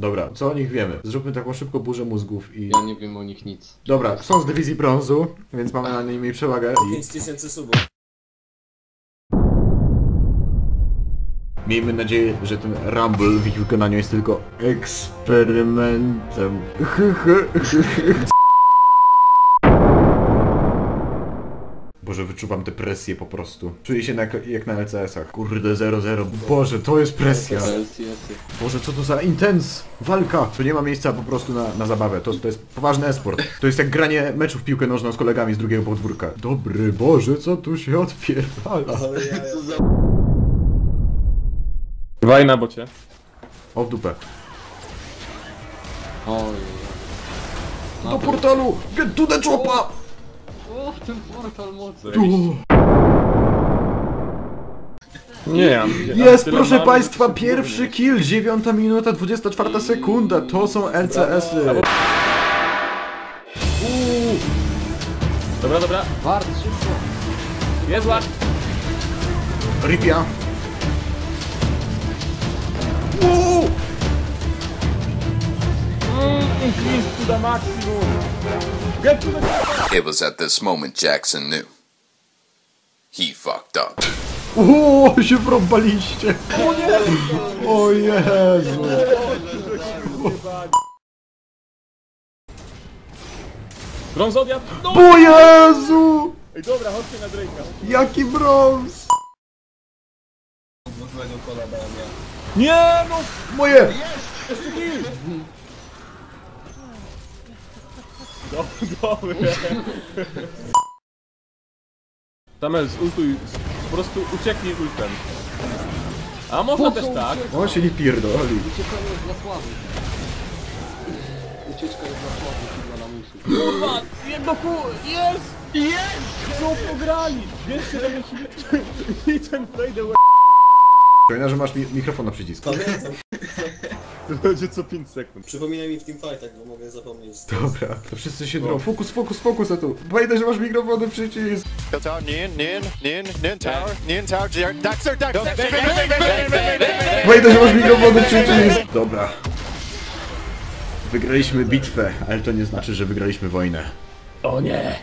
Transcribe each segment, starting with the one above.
Dobra, co o nich wiemy? Zróbmy taką szybką burzę mózgów i... Ja nie wiem o nich nic. Dobra, są z dywizji brązu, więc mamy na nimi przewagę. 5000 subów. Miejmy nadzieję, że ten Rumble w ich wykonaniu jest tylko eksperymentem. Boże, wyczuwam tę presję po prostu. Czuję się jak na LCS-ach. Kurde, 0-0. Boże, to jest presja. Boże, co to za intens walka. Tu nie ma miejsca po prostu na zabawę. To jest poważny e-sport. To jest jak granie meczów w piłkę nożną z kolegami z drugiego podwórka. Dobry Boże, co tu się odpierdala. Dwaj na bocie. O, w dupę. Oj. Do portalu! Get to the chopa! O, ten portal mocny. Nie, ja Jest, proszę państwa, pierwszy kill, 9 minuta, 24 sekunda, to są LCS-y. Dobra, dobra. Bardzo szybko. Jest ład. Ripia. Increase to the maximum. Get to the... It was at this moment Jackson knew. He fucked up. O, się wrąbaliście. O nie! O Jezu. Brązodiat. No! O Jezu! Ej, dobra, chodźcie na Drake'a. Jaki brąz! Nie, no! Moje! Jeszcze kill! Dobry. Tamel, ultuj, po prostu ucieknij ultem. A można też tak. On się nie pierdoli. Uciekanie jest dla słabych. Ucieczka jest dla słabych, chyba na musi. Kurwa, jedno jest! Jest! Co pograli? Bierzcie ten i ten fade away. Pamiętaj, że masz mikrofon na przycisku. Pamiętam. To będzie co 5 sekund. Przypominaj mi w teamfightach, bo mogę zapomnieć. Dobra, to wszyscy się drą. Fokus, a tu. Pamiętaj, że masz mikrofon na przycisk. Pamiętaj, że masz mikrofon na przycisk. Dobra. Wygraliśmy bitwę, ale to nie znaczy, że wygraliśmy wojnę. O nie!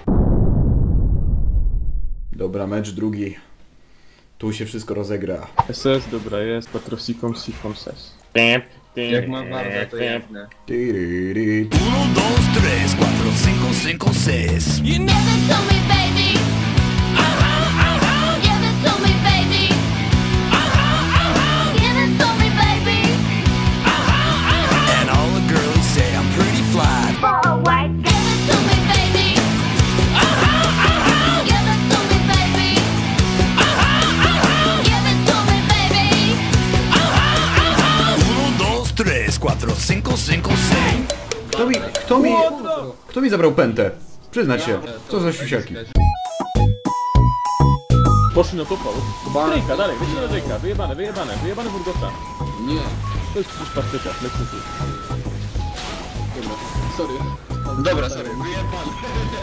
Dobra, mecz drugi. Tu się wszystko rozegra. SS, dobra jest, patrosikom, sikom, ses. Jak ma wardę, to jedne. Tyryry. 1, 2, 3, 4, 5, 5, 6. You never told me, baby. Give it to me, baby. Give it to me, baby. And all the girlies say I'm pretty fly. For white. Give it to me, baby. Give it to me, baby. Give it to me, baby. 1, 2, 3, 4, 5, 5, 6. Kto mi zabrał pętę? Przyznać się. Co za siusiaki. Poszli na topa. Drake'a, dalej, lecimy na Drake'a. Wyjebane Burgota. Nie. To jest przecież partyka, lecimy tu. Dobra. Sorry. Dobra, sorry, wyjebany.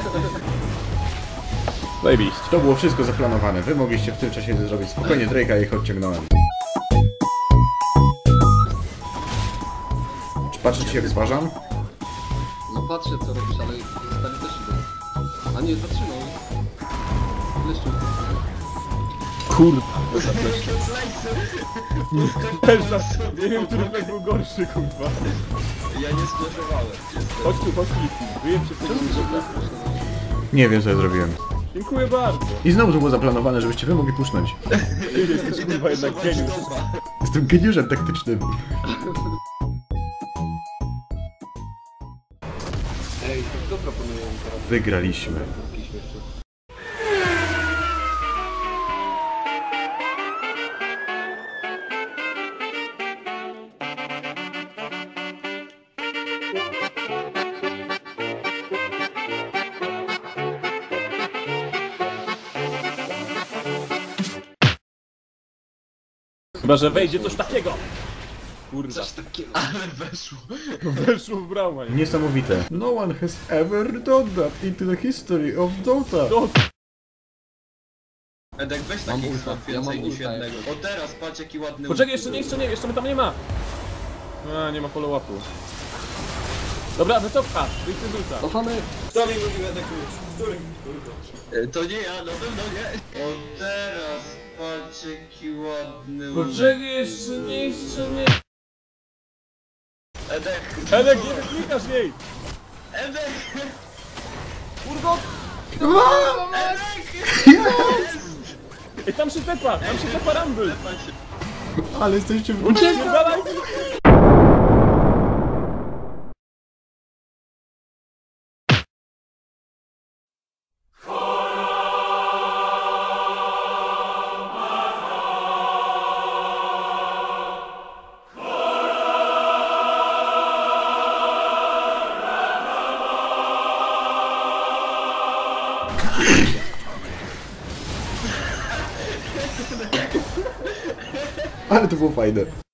Zajebiście. To było wszystko zaplanowane. Wy mogliście w tym czasie zrobić spokojnie Drake'a i ich odciągnąłem. Czy patrzycie jak zważam? No patrzę co robisz, ale zostali też idą. A nie, zatrzymał. Leszczu. Kurwa. Nie wiem, który tak był gorszy, kurwa. Ja nie splashowałem. Chodź tu, Liki. Wyjem się w tego Burgota. Nie wiem co ja zrobiłem. Dziękuję bardzo. I znowu to było zaplanowane, żebyście wy mogli pusznąć. Jesteś kurwa jednak geniusz. Jestem geniuszem taktycznym. Ej, to kto proponuje mi teraz? Wygraliśmy. Jakiś jeszcze? Chyba, że wejdzie coś takiego. Kurwa. Coś takiego. Ale weszło. Weszło w bramę. Niesamowite. No one has ever done that into the history of Dota. No, Edek, weź Mam takich ulta, słów ja mam więcej niż ulta jednego. O teraz, patrz jaki ładny poczekaj, ult. jeszcze nie, jeszcze mnie tam nie ma. A, nie ma follow-upu. Dobra, wycofka! Wyjście rzuca. Cofamy. Kto mi mówi będę klucz? Który? Kurwa. To nie ja, na pewno nie. O teraz, patrzcie jaki ładny. Poczekaj, jeszcze nie. Edek, Edek, nie klikasz jej! Edek! Kurwa! Ej, tam się tepa Rumble! Ale jesteście w Uciekaj! Ale to było fajne.